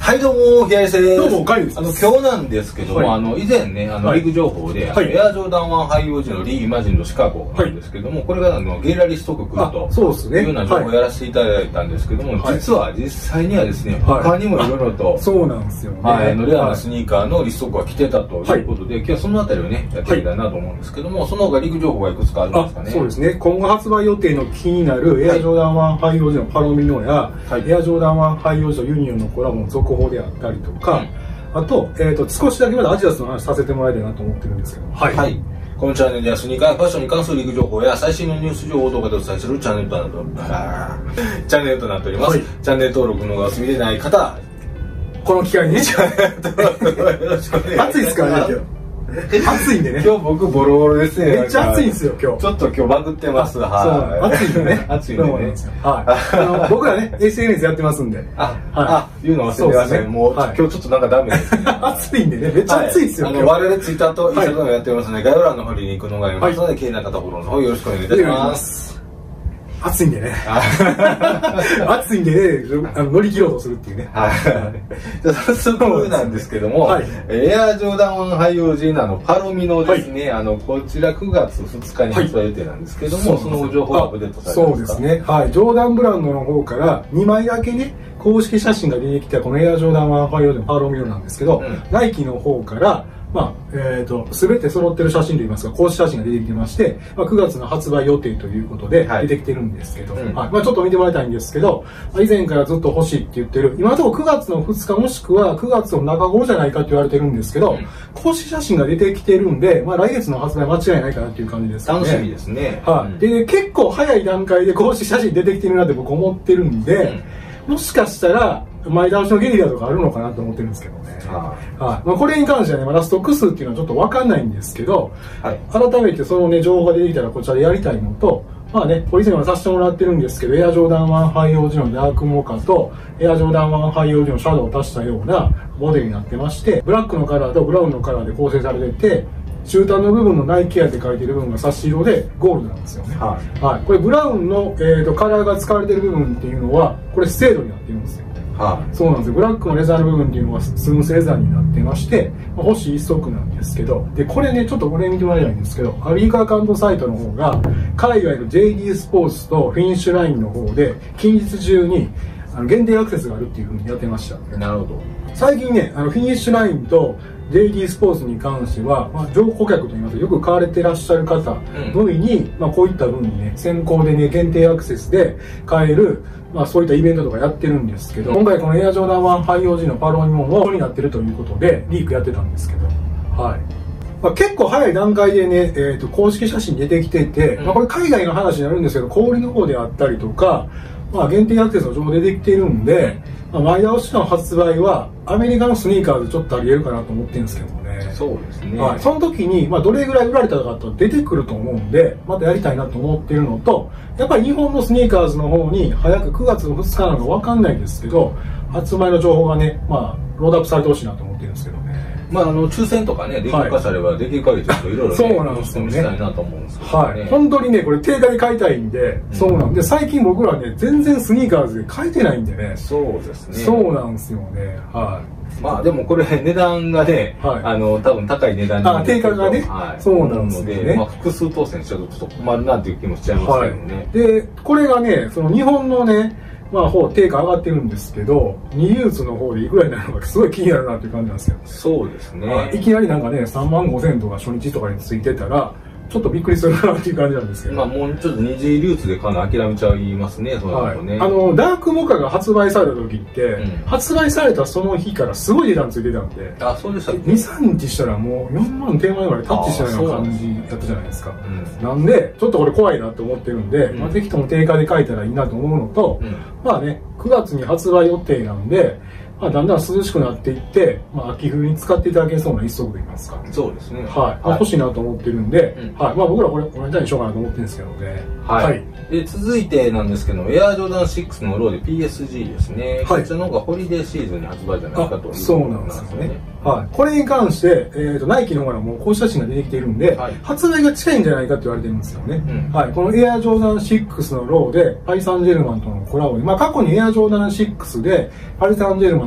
はい、どうも、平井です。 どうも、カイです。 今日なんですけども、以前ね、リーグ情報で、エアジョーダン1廃用時のリー・イマジンのシカゴなんですけども、これがゲイラリスト区来ると、そうですね。いうような情報をやらせていただいたんですけども、実際にはですね、他にもいろいろと、 そうなんですよね。 レアなスニーカーのリスト区が来てたということで、今日はそのあたりをね、やってみたいなと思うんですけども、その他リーグ情報がいくつかあるんですかね。 そうですね。今後発売予定の気になるエアジョーダン1廃用時のパロミノや、エアジョーダン1廃用時のユニオンのコラボの続報であったりとか、あと、少しだけまだアジダスの話させてもらいたいなと思ってるんですけど。 はい。このチャンネルではスニーカーファッションに関するリーグ情報や最新のニュース情報を動画でお伝えするチャンネルとなっております。チャンネル登録のお済みでない方、 この機会にね。 チャンネル登録よろしくお願いします。 暑いですからね、暑いんでね。 今日僕ボロボロですね。 めっちゃ暑いんですよ、今日。 ちょっと今日バグってます。 はい。暑いんでね。 暑いんでね。 はい。僕らね、SNS やってますんで。 言うの忘れてません。もう今日ちょっとなんかダメですね。 暑いんでね。めっちゃ暑いですよ。 我々ツイッターとインスタグラムやってますので、概要欄の方にリンクのがありますので、気になる方フォローの方よろしくお願いいたします。 暑いんでね。暑いんでね、乗り切ろうとするっていうね。 じゃあ早速なんですけども、エアジョーダン1廃用時のパロミノですね、こちら9月2日に発売予定なんですけども、その情報アップデートされてますか？ そうですね。はい。ジョーダンブランドの方から2枚だけね、公式写真が出てきたこのエアジョーダン1廃用時のパロミノなんですけど、ナイキの方から、全て揃ってる写真といいますか、公式写真が出てきてまして、9月の発売予定ということで出てきてるんですけど、ちょっと見てもらいたいんですけど、以前からずっと欲しいって言ってる、今のところ9月の2日もしくは9月の中頃じゃないかって言われてるんですけど、公式写真が出てきてるんで、来月の発売間違いないかなっていう感じですね。 楽しみですね。 で、結構早い段階で公式写真出てきてるなって僕思ってるんで、もしかしたら、前倒しのゲリラとかあるのかなと思ってるんですけどね。これに関してはね、まだストック数っていうのはちょっとわかんないんですけど、改めてそのね、情報が出てきたらこちらでやりたいのと、これ以前はさせてもらってるんですけど、エアジョーダン1廃用時のダークモカと、エアジョーダン1廃用時のシャドウを足したようなモデルになってまして、ブラックのカラーとブラウンのカラーで構成されてて、中端の部分のナイキアって書いてる部分が差し色でゴールドなんですよね。これブラウンの、カラーが使われてる部分っていうのは、これステードになってるんですよ。そうなんですよ。ブラックのレザーの部分っていうのはスムースレザーになってまして、欲しい一足なんですけど、で、これね、ちょっとこれ見てもらいたいんですけど、アリーカアカウントサイトの方が、海外の JD スポーツとフィニッシュラインの方で、近日中に限定アクセスがあるっていうふうにやってました。 なるほど。 最近ね、フィニッシュラインと JD スポーツに関しては、乗顧客といいますか、よく買われてらっしゃる方のみに、こういった分にね、先行でね、限定アクセスで買える、そういったイベントとかやってるんですけど、今回このエアジョーダン1廃用時のパロミモンになってるということで、リークやってたんですけど、結構早い段階でね、公式写真出てきてて、これ海外の話になるんですけど、小売りの方であったりとか、限定アクセスの情報出てきてるんで、前倒しの発売はアメリカのスニーカーでちょっとありえるかなと思ってるんですけどね。 そうですね。 その時に、どれぐらい売られたかと出てくると思うんで、またやりたいなと思ってるのと、やっぱり日本のスニーカーズの方に早く9月の2日なのかわかんないんですけど、発売の情報がね、ロードアップされてほしいなと思ってるんですけどね。 抽選とかね、できるかしれば、できる限りちょっといろいろそうなんですよね。 したいなと思うんですけどね。 本当にね、これ定価で買いたいんで、そうなんで、最近僕らね、全然スニーカーズで買えてないんでね。 そうですね。 そうなんですよね。 でもこれ値段がね、多分高い値段にな定価がね、そうなんですよね。 複数当選しちゃうとちょっと困るなっていう気もしちゃいますけどね。 で、これがね、その日本のね、定価上がってるんですけど、二流通の方でいくらになるのかすごい気になるなっていう感じなんですよ。 そうですね。 いきなりなんかね、3万5千とか初日とかについてたら、ちょっとびっくりするなっていう感じなんですけど。 もうちょっと二次流通でかなり諦めちゃいますね、そうなるとね。 ダークモカが発売された時って、発売されたその日からすごい値段ついてたんで、 そうでしたっけ？ 2、3日したらもう4万手前までタッチしたような感じだったじゃないですか。なんで、ちょっとこれ怖いなと思ってるんで、ぜひとも定価で書いたらいいなと思うのと、9月に発売予定なんで、だんだん涼しくなっていって、秋冬に使っていただけそうな一足といいますか。 そうですね。 欲しいなと思ってるんで、僕らこれ同じようにしようかなと思ってるんですけどね。 で、続いてなんですけど、エアジョーダン6のローで PSG ですね。こちらの方がホリデーシーズンに発売じゃないかということなんですね。 そうなんですよね。これに関して、ナイキの方からもう公式写真が出てきているんで、発売が近いんじゃないかって言われてるんですよね。このエアジョーダン6のローで、パリ・サンジェルマンとのコラボで、過去にエアジョーダン6で、パリ・サンジェルマンの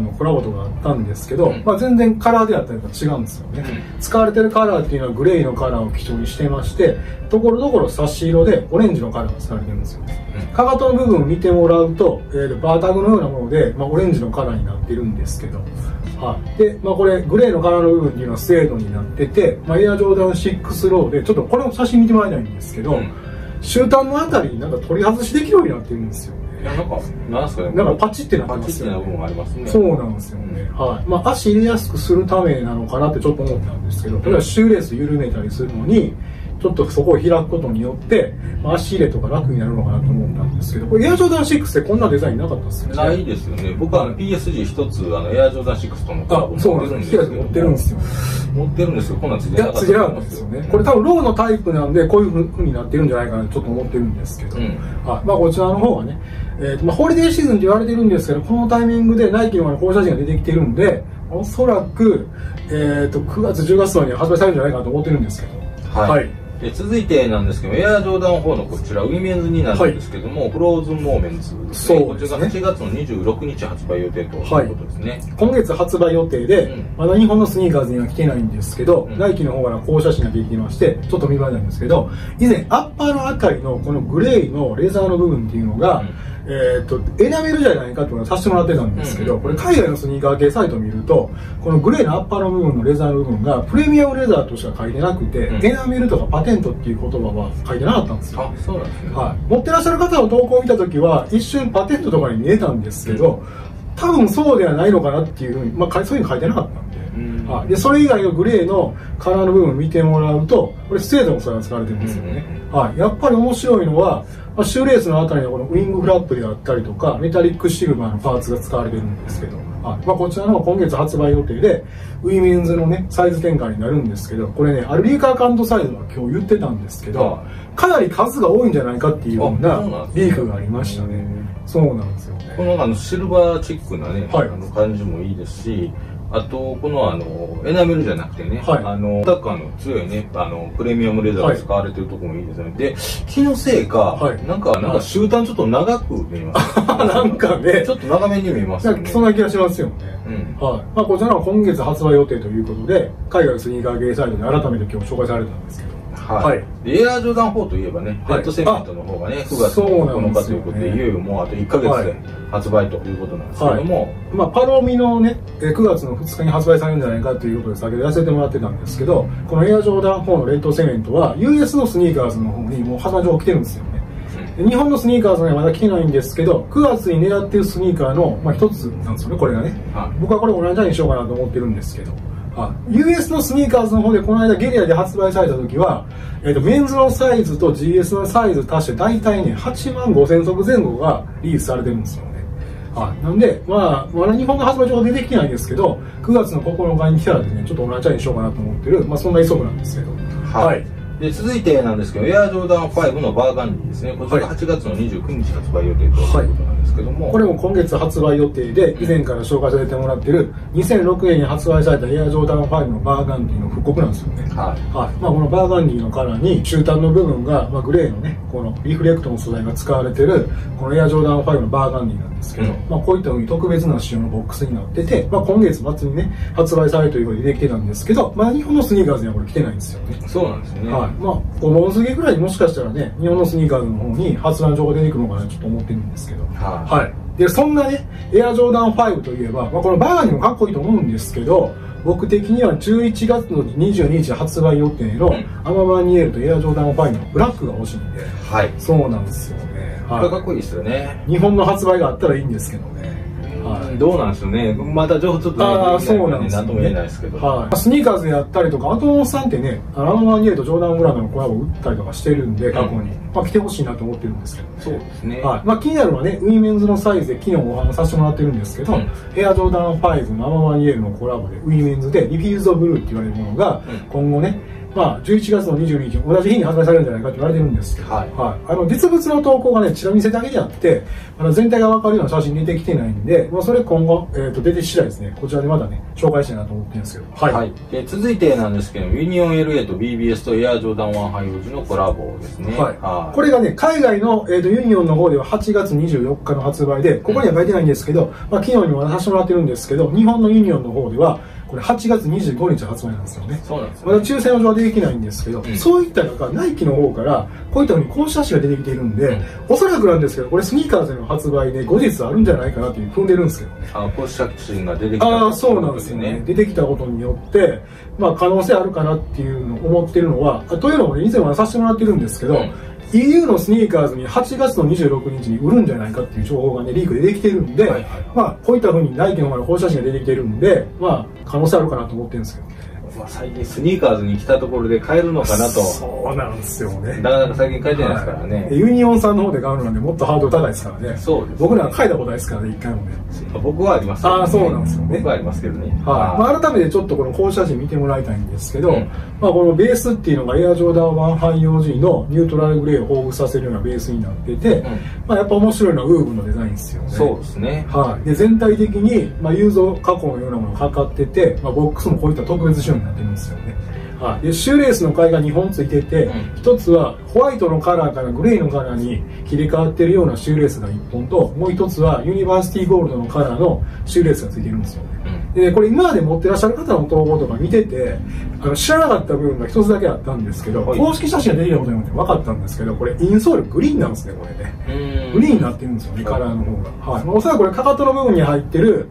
のコラボとかあったんですけど、まあ、全然カラーであったりとか違うんですよね、使われてるカラーっていうのはグレーのカラーを基調にしてまして、ところどころ差し色でオレンジのカラーが使われてるんですよね。かかとの部分を見てもらうと、バータグのようなもので、まあ、オレンジのカラーになってるんですけど、はい。で、まあ、これグレーのカラーの部分っていうのはスエードになってて、まあ、エアジョーダン6ローでちょっとこれも写真見てもらいたいんですけど、終端のあたりになんか取り外しできるようになってるんですよ。 なんすかね。 なんかパチってなってますよね。 パチってな部分ありますね。 そうなんですよね。はい。まあ足入れやすくするためなのかなってちょっと思ったんですけど、例えばシューレース緩めたりするのに、ちょっとそこを開くことによって、まあ、足入れとか楽になるのかなと思ったんですけど、これエアジョーダン6ってこんなデザインなかったですよね。 ないですよね。僕はPSG 一つエアジョーダン6とのコラボ持ってるんですけど。 持ってるんですよ。 持ってるんですよ。こんなんついてなかった。 ついてなかったんですよね。これ多分ローのタイプなんでこういう風になってるんじゃないかなとちょっと思ってるんですけど、まあこちらの方はね、まあホリデーシーズンって言われてるんですけど、このタイミングでナイキのこういう写真が出てきてるんで、おそらく9月10月には発売されるんじゃないかなと思ってるんですけど、 はい。で続いてなんですけど、エアジョーダン4のこちらウィメンズになるんですけども、フローズンモーメンツですね。こちらが8月の26日発売予定ということですね。 今月発売予定で、まだ日本のスニーカーズには来てないんですけど、ナイキの方からこう写真が出てきまして、ちょっと見栄えなんですけど、以前アッパーのあたりのこのグレーのレザーの部分っていうのが、エナメルじゃないかっていうのをさせてもらってたんですけど、これ海外のスニーカー系サイトを見ると、このグレーのアッパーの部分のレザーの部分がプレミアムレザーとしか書いてなくて、エナメルとかパテントっていう言葉は書いてなかったんですよ。 あ、そうなんですね。 はい。持ってらっしゃる方の投稿を見たときは、一瞬パテントとかに見えたんですけど、多分そうではないのかなっていうふうに、まあ、そういうの書いてなかったんで、はい。で、それ以外のグレーのカラーの部分を見てもらうと、これステートもそれが使われてるんですよね。はい。やっぱり面白いのは、まあ、シューレースのあたりのこのウィングフラップであったりとか、メタリックシルバーのパーツが使われてるんですけど、はい。まあ、こちらの今月発売予定で、ウィメンズのね、サイズ転換になるんですけど、これね、アルリーカーカウントサイズは今日言ってたんですけど、かなり数が多いんじゃないかっていうようなリークがありましたね。そうなんですよね。 このシルバーチックなね、感じもいいですし、あと、このエナメルじゃなくてね、タッカーの強いね、プレミアムレザーが使われてるところもいいですね。で、気のせいか、なんか終端ちょっと長く見えます。 なんかね、 ちょっと長めに見えますね。 そんな気がしますよね。はい。まあ、こちらは今月発売予定ということで、海外スニーカー系サイトで改めて今日紹介されたんですけど、 はい。エアジョーダン4といえばね、レッドセメントの方がね、9月9日ということで、いよいよもうあと1ヶ月で発売ということなんですけども、 まあ、パロミのね、9月の2日に発売されるんじゃないかということで先ほどやらせてもらってたんですけど、このエアジョーダン4のレッドセメントは US のスニーカーズの方にもう発売情報来てるんですよね。日本のスニーカーズにはまだ来てないんですけど、9月に狙ってるスニーカーの、まあ、一つなんですよね、これがね。僕はこれ同じようにしようかなと思ってるんですけど、US のスニーカーズの方でこの間ゲリラで発売された時は、メンズのサイズと GS のサイズ足して大体ね、8万5000足前後がリリースされてるんですよね。はい。なんで、まあ、まだ日本の発売情報出てきてないんですけど、9月の9日に来たらですね、ちょっと同じようにしようかなと思ってる、まあそんな急ぐなんですけど。はい。 で続いてなんですけど、エアジョーダン5のバーガンディですね。こちらが8月の29日発売予定ということなんですけども、 これも今月発売予定で、以前から紹介させてもらってる2006年に発売されたエアジョーダン5のバーガンディの復刻なんですよね。はい。まあこのバーガンディのカラーに終端の部分が、まあ、グレーのね、このリフレクトの素材が使われてるこのエアジョーダン5のバーガンディなんですけど、まあこういった風に特別な仕様のボックスになってて、まあ今月末にね発売されるということで出てきてたんですけど、まあ日本のスニーカーズにはこれ来てないんですよね。 そうなんですね。 はい。まあ5本過ぎぐらいにもしかしたらね、日本のスニーカーズの方に発売情報出てくるのかなちょっと思ってるんですけど、はい。でそんなねエアジョーダン5といえば、まあ、このバーガンディもかっこいいと思うんですけど、僕的には11月の22日発売予定のアママニエルとエアジョーダン5のブラックが欲しいんで、はい。そうなんですよね。 これかっこいいですよね。 日本の発売があったらいいんですけどね。 どうなんですよね。また情報ちょっとそうなんですよね。 何とも言えないですけど。 はい。スニーカーズでやったりとか、あとさんってね、アママニエルとジョーダンブランドのコラボを打ったりとかしてるんで、過去に。まあ来てほしいなと思ってるんですけど。 そうですね。 はい。まあ気になるのはね、ウィメンズのサイズで昨日お話しさせてもらってるんですけど、エアジョーダン5のアママニエルのコラボで、ウィメンズでリフィーズドブルーって言われるものが、今後ね、 11月の22日、同じ日に発売されるんじゃないかと言われてるんですけど、実物の投稿がね、ちら見せだけであって、全体が分かるような写真出てきてないんで、それ今後、出て次第ですね、こちらでまだね、紹介したいなと思ってるんですけど。 続いてなんですけど、ユニオン LA と BBS とエアジョーダン1ハイオージのコラボですね。 これがね、海外の、ユニオンの方では8月24日の発売で、ここには書いてないんですけど、昨日にも渡してもらってるんですけど、日本のユニオンの方では、これ8月25日発売なんですよね。 そうなんですよ。 まだ抽選の状はできないんですけど、そういった中、ナイキの方から、こういったふうに公式写真が出てきているんで、おそらくなんですけど、これスニーカーズの発売で後日あるんじゃないかなという踏んでるんですけどね。 公式写真が出てきた。 そうなんですよね。出てきたことによって、可能性あるかなっていうのを思ってるのは、というのも以前はさせてもらってるんですけど、EU のスニーカーズに8月の26日に売るんじゃないかっていう情報がね、リークでできてるんで、こういった風にナイキの方の公式写真が出てきてるんで、可能性あるかなと思ってるんですけど。 最近スニーカーズに来たところで買えるのかなと。 そうなんですよね。 なかなか最近買えてないですからね。 ユニオンさんの方で買うのなんでもっとハードル高いですからね。 そうです。 僕らは買いたことないですからね、一回もね。 僕はありますけどね。 そうなんですよね。 僕はありますけどね。 改めてちょっとこの公式写真見てもらいたいんですけど、このベースっていうのがエアジョーダン1ハイオージーのニュートラルグレーを彷彿させるようなベースになってて、やっぱ面白いのはウーブのデザインですよね。 そうですね。 で、全体的に、ユーゾー加工のようなものがかかってて、ボックスもこういった特別仕様になってるんですよね。でシューレースの貝が2本ついてて、一つはホワイトのカラーからグレーのカラーに切り替わってるようなシューレースが1本と、もう一つはユニバーシティゴールドのカラーのシューレースがついてるんですよね。でこれ今まで持ってらっしゃる方の投稿とか見てて、知らなかった部分が一つだけあったんですけど、公式写真が出てきたことによって分かったんですけど、これインソールグリーンなんですね、これね。グリーンになってるんですよね、カラーの方が。おそらくこれかかとの部分に入ってる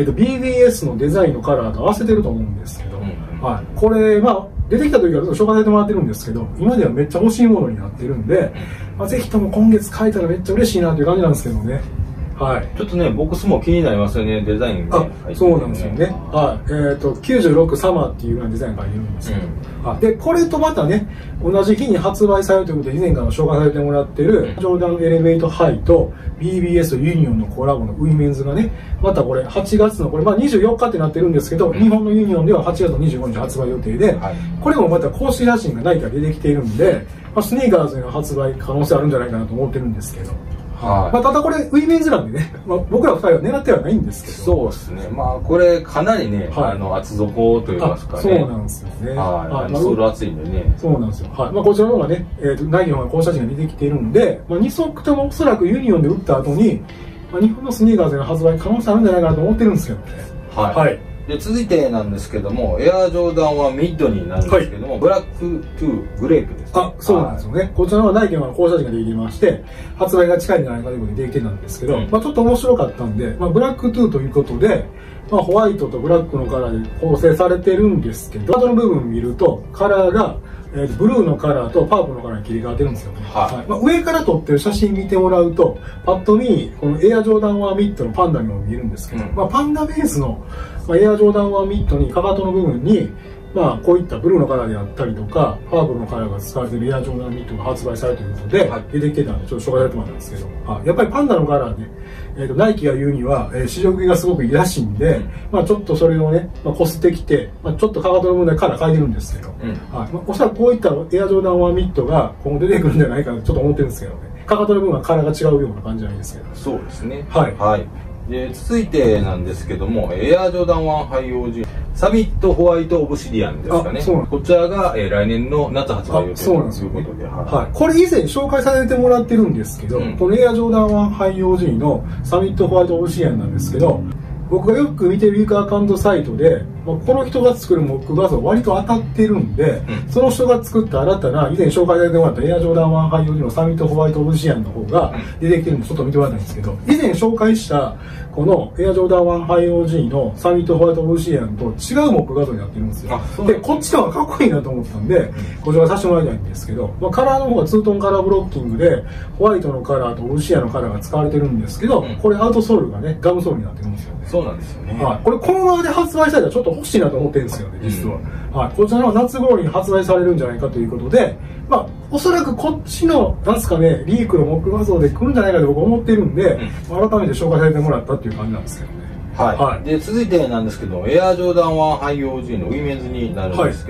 BBS のデザインのカラーと合わせてると思うんですけど、これ出てきた時からちょっと紹介させてもらってるんですけど、今ではめっちゃ欲しいものになってるんで、ぜひとも今月買えたらめっちゃ嬉しいなという感じなんですけどね。 ちょっとね、ボックスも気になりますよね、デザインが。 そうなんですよね。96サマーっていうようなデザインが入ってるんですけど。で、これとまたね、同じ日に発売されるということで、以前から紹介されてもらってる、ジョーダンエレベートハイと BBS ユニオンのコラボのウィメンズがね、またこれ8月の、これ24日ってなってるんですけど、日本のユニオンでは8月25日発売予定で、これもまた公式写真がないから出てきているんで、スニーカーズの発売可能性あるんじゃないかなと思ってるんですけど。ただこれウィメンズなんでね、僕ら2人は狙ってはないんですけど。 そうですね。これかなりね、厚底といいますかね。 そうなんですよね。 ソール厚いんでね。 そうなんですよ。こちらの方がね、ナイキの方が公式写真が出てきているんで、2足ともおそらくユニオンで打った後に、日本のスニーカーズの発売可能性あるんじゃないかなと思ってるんですけどね。 で続いてなんですけども、エアジョーダンはミッドになるんですけども、ブラックトゥーグレープですね。 そうなんですよね。こちらの方はナイキの公式写真ができまして、発売が近いんじゃないかということでできてたんですけど、ちょっと面白かったんで、ブラックトゥーということで、ホワイトとブラックのカラーで構成されてるんですけど、あとの部分を見ると、カラーが、ブルーのカラーとパープルのカラーに切り替わってるんですよ。上から撮ってる写真見てもらうと、パッと見、このエアジョーダン1ミッドのパンダにも見えるんですけど、パンダベースのエアジョーダン1ミッドにかかとの部分に、こういったブルーのカラーであったりとか、パープルのカラーが使われているエアジョーダンミッドが発売されるということで、出てきてたんで、ちょっと紹介されてもらったんですけど、やっぱりパンダのカラーね、ナイキが言うには、試食がすごくいいらしいんで、ちょっとそれをね、こすってきて、ちょっとかかとの部分でカラー変えてるんですけど、おそらくこういったエアジョーダン1ミッドが今後出てくるんじゃないかなとちょっと思ってるんですけどね。かかとの部分はカラーが違うような感じじゃないですけど。 そうですね。で続いてなんですけども、エアジョーダン1ハイオージーサミットホワイトオブシディアンですかね。こちらが、来年の夏発売予定ということで、 これ以前紹介させてもらってるんですけど、このエアジョーダン1ハイオージーのサミットホワイトオブシディアンなんですけど、僕がよく見てるリークアカウントサイトで、この人が作るモック画像割と当たってるんで、その人が作った新たな以前紹介させてもらったエアジョーダン1ハイオージーのサミットホワイトオブシディアンの方が出てきてるんでちょっと見てもらいたいんですけど、以前紹介したこのエアジョーダン1ハイオージーのサミットホワイトオブシディアンと違うモック画像になってるんですよ。で、こっちの方がかっこいいなと思ったんで、こちらさせてもらいたいんですけど、カラーの方はツートンカラーブロッキングで、ホワイトのカラーとオブシディアンのカラーが使われてるんですけど、これアウトソールがね、ガムソールになってるんですよね。 そうなんですよね。 これこのままで発売されたらちょっと欲しいなと思ってるんですよね、実は。こちらの夏頃に発売されるんじゃないかということで、おそらくこっちの、なんですかね、リークのモック画像で来るんじゃないかと僕思ってるんで、改めて紹介させてもらったっていう感じなんですけどね。 で続いてなんですけど、エアジョーダン1ハイオージーのウィメンズになるんですけども、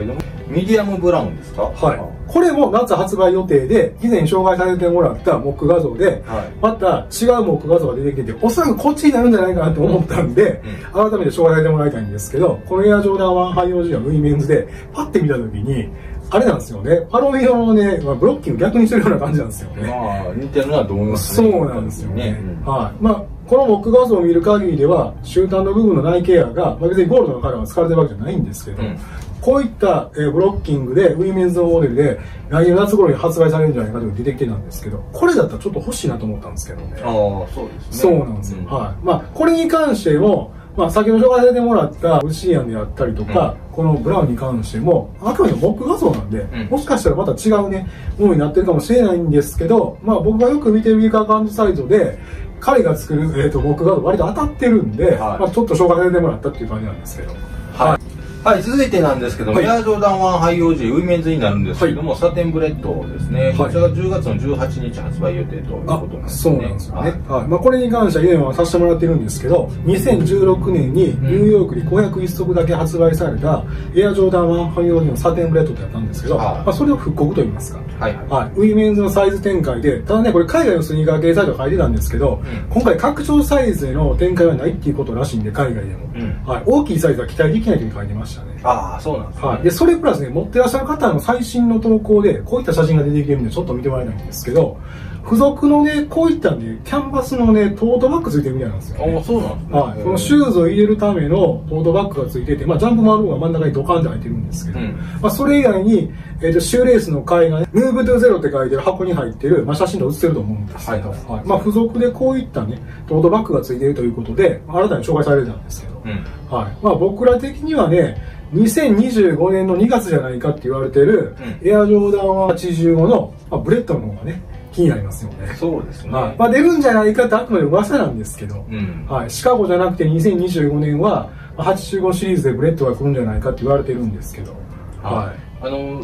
ミディアムブラウンですか？ はい。これも夏発売予定で、以前紹介されてもらったモック画像で、また違うモック画像が出てきてて、おそらくこっちになるんじゃないかなと思ったんで、改めて紹介されてもらいたいんですけど、このエアジョーダン1ハイ OG のウィメンズで、パッて見たときに、あれなんですよね。パロミノのね、ブロッキング逆にしてるような感じなんですよね。 まあ、似てるのはどう思いますね。 そうなんですよね。はい。まあ、このモック画像を見る限りでは、終端の部分の内ケアが、まあ、別にゴールドのカラーが使われてるわけじゃないんですけど、こういったブロッキングで、ウィメンズのモデルで、来年夏頃に発売されるんじゃないかという出てきてたんですけど、これだったらちょっと欲しいなと思ったんですけどね。 ああ、そうですね。そうなんですよ。はい。まあ、これに関しても、まあ、先ほど紹介させてもらったウシアンであったりとか、このブラウンに関しても、あくまでもモック画像なんで、もしかしたらまた違うね、ものになってるかもしれないんですけど、まあ、僕がよく見てるメーカー感じサイトで、彼が作る、モック画像割と当たってるんで、まあ、ちょっと紹介させてもらったっていう感じなんですけど。はい。 はい、続いてなんですけども、エアジョーダン1ハイ OG ウィメンズになるんですけども、サテンブレッドですね。こちらが10月の18日発売予定ということなんですね。 そうなんですよね。はい。まあこれに関しては以前はさせてもらってるんですけど、2016年にニューヨークに501足だけ発売されたエアジョーダン1ハイ OG のサテンブレッドってやったんですけど、まあそれを復刻と言いますか。はい。ウィメンズのサイズ展開で、ただね、これ海外のスニーカー系サイトが書いてたんですけど、今回拡張サイズへの展開はないっていうことらしいんで、海外でも。はい。大きいサイズは期待できないというふうに書いてましたね。 ああ、そうなんですね。 はい。で、それプラスね、持ってらっしゃる方の最新の投稿で、こういった写真が出てきてるんで、ちょっと見てもらいたいんですけど、付属のね、こういったね、キャンバスのね、トートバッグついてるみたいなんですよ、ね。 ああ、そうなんですね。 はい。このシューズを入れるためのトートバッグがついてて、まあ、ジャンプマンローが真ん中にドカンって入ってるんですけど、まあ、それ以外に、シューレースの貝がね、ムーブトゥゼロって書いてる箱に入ってる、まあ、写真で写ってると思うんですけど、はい。まあ、付属でこういったね、トートバッグがついてるということで、新たに紹介されてたんですけど、はい。まあ、僕ら的にはね、2025年の2月じゃないかって言われてる、エアジョーダン85の、まあ、ブレッドの方がね、気になりますよね。 そうですね。 はい。まあ出るんじゃないかってあくまで噂なんですけど、はい。シカゴじゃなくて2025年は、85シリーズでブレッドが来るんじゃないかって言われてるんですけど、 はい。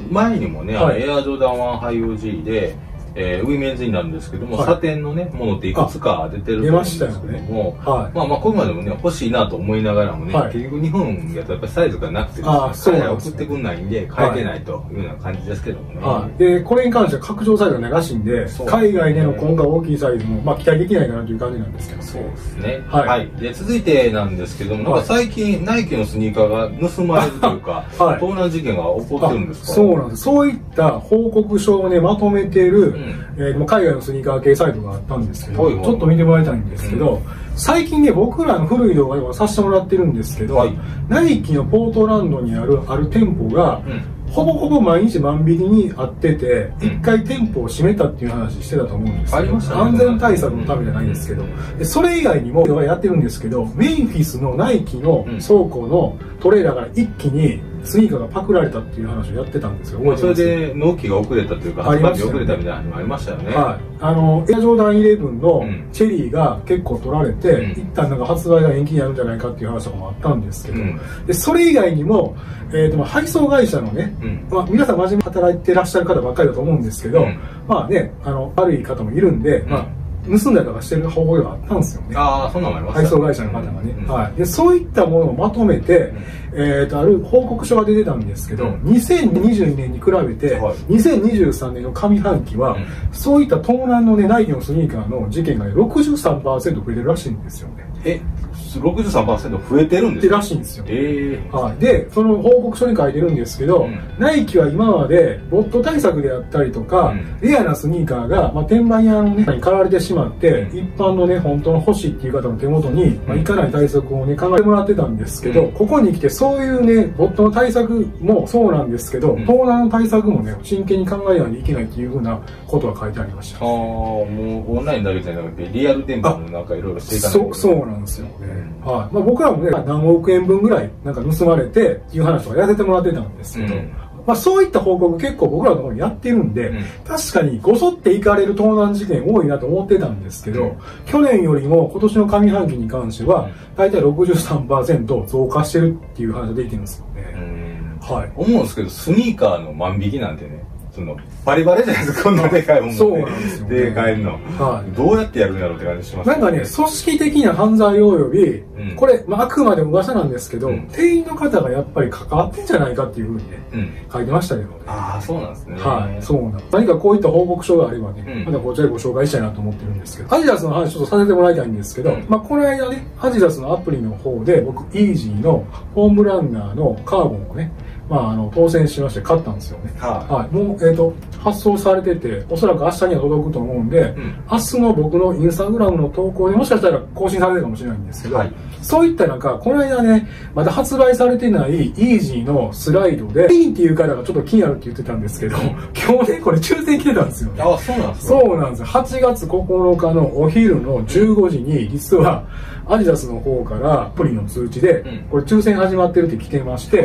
前にもね、エアジョーダン1ハイ OG で、ウィメンズになるんですけども、サテンのね、ものっていくつか出てると思うんですけども、まあこれまでもね、欲しいなと思いながらもね、結局日本やとやっぱりサイズがなくて、彼ら送ってくんないんで、買えてないというような感じですけどもね。 で、これに関しては拡張サイズが長しいんで、海外での今回大きいサイズも、まあ期待できないかなという感じなんですけど。 そうですね。はい。で、続いてなんですけども、なんか最近、ナイキのスニーカーが盗まれるというか、盗難事件が起こってるんですか？ そうなんです。そういった報告書をね、まとめている、海外のスニーカー系サイトがあったんですけど、ちょっと見てもらいたいんですけど、最近ね、僕らの古い動画でもさせてもらってるんですけど、ナイキのポートランドにある店舗が、ほぼほぼ毎日万引きにあってて、一回店舗を閉めたっていう話してたと思うんですけど、安全対策のためじゃないですけど、でそれ以外にもやってるんですけど、メンフィスのナイキの倉庫のトレーラーから一気にスニーカーがパクられたっていう話をやってたんですよ。 それで納期が遅れたというか、発売日遅れたみたいなのもありましたよね。 はい。エアジョーダン11のチェリーが結構取られて、一旦なんか発売が延期になるんじゃないかっていう話とかもあったんですけど、でそれ以外にも、配送会社のね、まあ皆さん真面目に働いてらっしゃる方ばっかりだと思うんですけど、まあね、悪い方もいるんで、まあ盗んだりとかしてる方法があったんですよね。 ああ、そんなのあります。 配送会社の方がね。はい。で、そういったものをまとめて、ある報告書が出てたんですけど、2022年に比べて、2023年の上半期は、そういった盗難のね、ナイキのスニーカーの事件がね、63% 増えてるらしいんですよね。 63% 増えてるんですか？らしいんですよ。はい。で、その報告書に書いてるんですけど、ナイキは今までボット対策であったりとか、レアなスニーカーが、まあ、転売屋のね、に買われてしまって、一般のね、本当の欲しいっていう方の手元に、まあ、いかない対策をね、考えてもらってたんですけど、ここに来てそういうね、ボットの対策もそうなんですけど、盗難の対策もね、真剣に考えないといけないっていうふうなことが書いてありました。 もうオンラインだけじゃなくて、リアル店舗もなんかいろいろしていかないと。 そうなんですよね。はい。まあ僕らもね、何億円分ぐらいなんか盗まれてっていう話とかやらせてもらってたんですけど、まあそういった報告結構僕らのところにやってるんで、確かにごそっていかれる盗難事件多いなと思ってたんですけど、去年よりも今年の上半期に関しては、大体 63% 増加してるっていう話ができてるんですよね。 はい。思うんですけど、スニーカーの万引きなんてね、 そのバリバリじゃないですか、こんなでかいもんそうなんですよ、 でかいの、どうやってやるんやろうって感じしますなんかね、組織的な犯罪及び、これ、あくまでも噂なんですけど、店員の方がやっぱり関わってんじゃないかっていうふうにね、書いてましたけどね。 ああ、そうなんですね。 はい、そうなんです。何かこういった報告書があればね、まだこちらでご紹介したいなと思ってるんですけど、アディダスの話ちょっとさせてもらいたいんですけど、この間ね、アディダスのアプリの方で、僕、イージーのホームランナーのカーボンをね、当選しまして買ったんですよね。はい。もう、発送されてて、おそらく明日には届くと思うんで、明日の僕のインスタグラムの投稿でもしかしたら更新されるかもしれないんですけど、そういった中、この間ね、まだ発売されてないイージーのスライドで、ピンっていう方がちょっと気になるって言ってたんですけど、今日ね、これ抽選来てたんですよね。 あ、そうなんですか。 そうなんですよ。8月9日のお昼の15時に、実は、アディダスの方からアプリの通知で、これ抽選始まってるって来てまして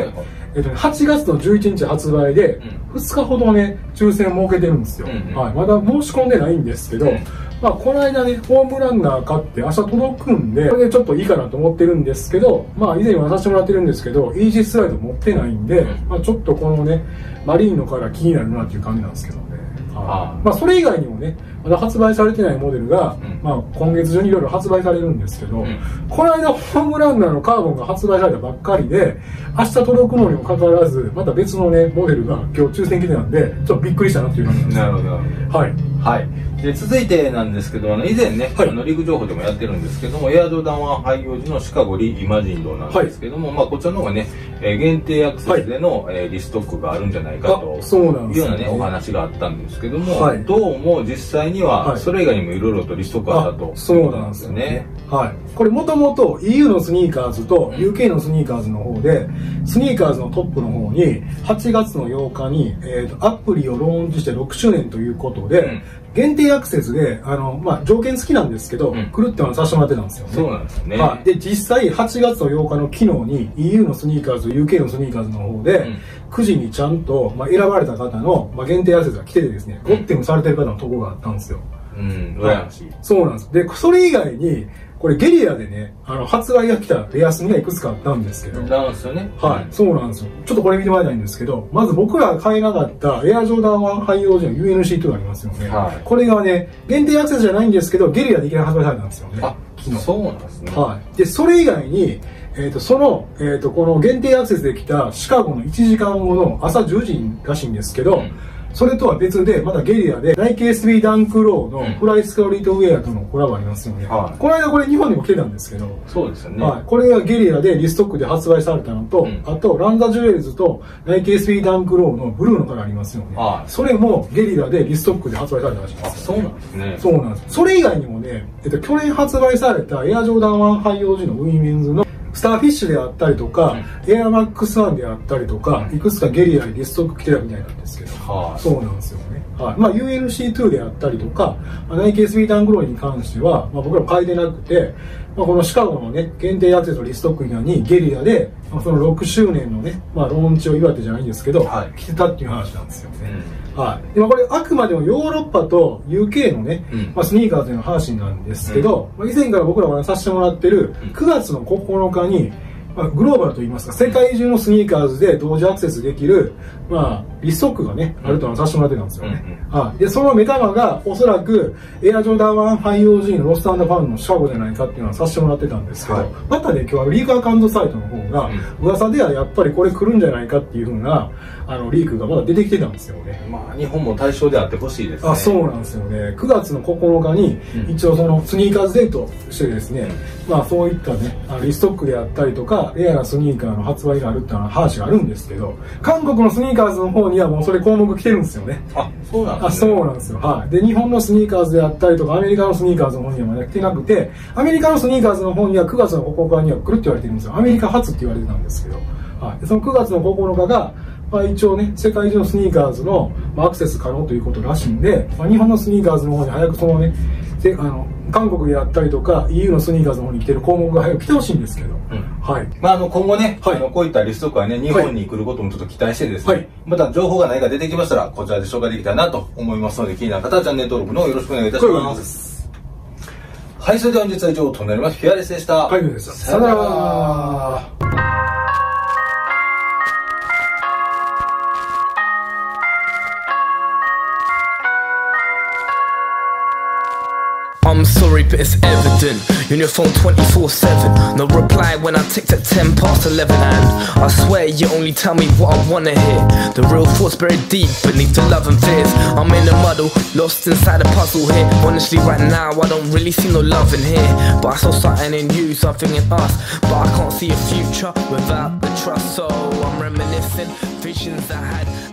、8月の11日発売で、2日ほどね、抽選を設けてるんですよ。はい。まだ申し込んでないんですけど、この間ね、ホームランナー買って明日届くんで、これでちょっといいかなと思ってるんですけど、以前渡させてもらってるんですけど、イージースライド持ってないんで、ちょっとこのね、マリーノから気になるなっていう感じなんですけどね。それ以外にもね、まだ発売されてないモデルが、今月中にいろいろ発売されるんですけど、この間ホームランナーのカーボンが発売されたばっかりで、明日届くのにもかかわらず、また別のね、モデルが今日抽選来てたんで、ちょっとびっくりしたなっていう感じなんです。 なるほど。 はい。 はい。で、続いてなんですけど、以前ね、リーグ情報でもやってるんですけども、エアジョーダン1廃業時のシカゴリイマジンドなんですけども、こちらの方がね、限定アクセスでのリストックがあるんじゃないかというようなね、お話があったんですけども、どうも実際にはそれ以外にもいろいろとリストックあったと。 そうなんですね。はい。これもともと EU のスニーカーズと UK のスニーカーズの方で、スニーカーズのトップの方に8月の8日に、アプリをローンチして6周年ということで、限定アクセスで、条件付きなんですけど、来るってのはさせてもらってたんですよね。 そうなんですね。 で、実際8月の8日の昨日に EU のスニーカーズ、UK のスニーカーズの方で、9時にちゃんと、選ばれた方の、限定アクセスが来ててですね、ゴッテムされてる方のところがあったんですよ。 羨ましい。 そうなんです。で、それ以外に、これゲリラでね、発売が来たレアスニがいくつかあったんですけど。 なんですよね。 はい、そうなんですよ。ちょっとこれ見てもらいたいんですけど、まず僕らが買えなかったエアジョーダン1廃業時の UNC2 がありますよね。これがね、限定アクセスじゃないんですけど、ゲリラでいきなり発売されたんですよね。 昨日。そうなんですね。 はい。で、それ以外に、この限定アクセスで来たシカゴの1時間後の朝10時らしいんですけど、それとは別で、まだゲリラで、ナイキ SB ダンクローのフライスカーリートウェアとのコラボありますよね。この間これ日本にも来てたんですけど、 そうですよね。 これがゲリラでリストックで発売されたのと、あと、ランザジュエルズとナイキ SB ダンクローのブルーのカラーありますよね。それもゲリラでリストックで発売されたらしいです。 そうなんですね。 そうなんです。それ以外にもね、去年発売されたエアジョーダン1廃業時のウィメンズのスターフィッシュであったりとか、エアマックス1であったりとか、いくつかゲリラにリストック来てたみたいなんですけど、そうなんですよね。UNC2 であったりとか、ナイキ SB ダンクローに関しては、僕ら買えてなくて、このシカゴのね、限定アクセスのリストックにゲリラで、その6周年のね、ローンチを祝ってじゃないんですけど、来てたっていう話なんですよね。でこれあくまでもヨーロッパと UK のね、スニーカーズの話なんですけど、以前から僕らがさせてもらってる9月の9日に、グローバルといいますか、世界中のスニーカーズで同時アクセスできる、リストックがね、あるとはさせてもらってたんですよね。で、その目玉が、おそらく、エアジョーダン1廃業時のロスト&ファンのシカゴじゃないかっていうのはさせてもらってたんですけど、またね、今日はリークアカウントサイトの方が、噂ではやっぱりこれ来るんじゃないかっていうふうな、リークがまだ出てきてたんですよね。 日本も対象であってほしいですね。 そうなんですよね。9月の9日に、一応そのスニーカーズデートしてですね、そういったね、リストックであったりとか、レアなスニーカーの発売があるっていう話があるんですけど、韓国のスニーカーズの方にはもうそれ項目来てるんですよね。 そうなんですね。 そうなんですよ。で、日本のスニーカーズであったりとか、アメリカのスニーカーズの方にはまだ来てなくて、アメリカのスニーカーズの方には9月の9日には来るって言われてるんですよ。アメリカ初って言われてたんですけど、でその9月の9日が、一応ね、世界中のスニーカーズのアクセス可能ということらしいんで、日本のスニーカーズの方に早くそのね、韓国であったりとか EU のスニーカーズの方に来てる項目が早く来てほしいんですけど、 今後ね、こういったリストックはね、日本に来ることもちょっと期待してですね、また情報が何か出てきましたら、こちらで紹介できたらなと思いますので、気になる方はチャンネル登録のよろしくお願いいたします。はい、それでは本日は以上となります。フィアレスでした。 さよなら。 sorry, but it's evident. You're on your phone 24/7. No reply when I ticked at 10 past 11. And I swear you only tell me what I wanna hear. The real thoughts buried deep beneath the love and fears. I'm in a muddle, lost inside a puzzle here. Honestly, right now I don't really see no love in here. But I saw something in you, something in us. But I can't see a future without the trust. So I'm reminiscing visions I had.